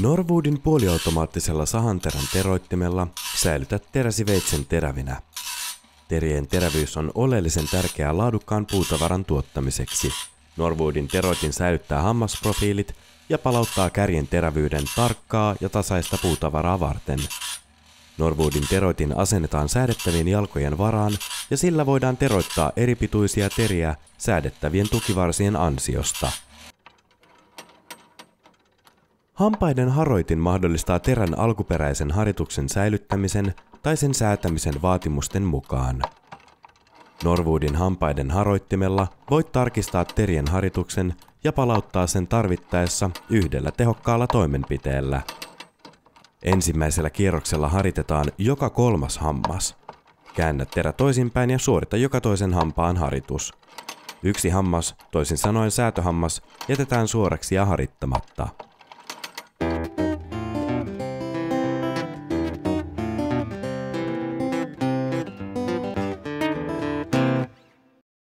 Norwoodin puoliautomaattisella sahanterän teroittimella säilytät teräsiveitsen terävinä. Terien terävyys on oleellisen tärkeää laadukkaan puutavaran tuottamiseksi. Norwoodin teroitin säilyttää hammasprofiilit ja palauttaa kärjen terävyyden tarkkaa ja tasaista puutavaraa varten. Norwoodin teroitin asennetaan säädettävien jalkojen varaan ja sillä voidaan teroittaa eripituisia teriä säädettävien tukivarsien ansiosta. Hampaiden haroitin mahdollistaa terän alkuperäisen harituksen säilyttämisen tai sen säätämisen vaatimusten mukaan. Norwoodin hampaiden haroittimella voit tarkistaa terien harituksen ja palauttaa sen tarvittaessa yhdellä tehokkaalla toimenpiteellä. Ensimmäisellä kierroksella haritetaan joka 3. hammas. Käännä terä toisinpäin ja suorita joka toisen hampaan haritus. Yksi hammas, toisin sanoen säätöhammas, jätetään suoraksi ja harittamatta.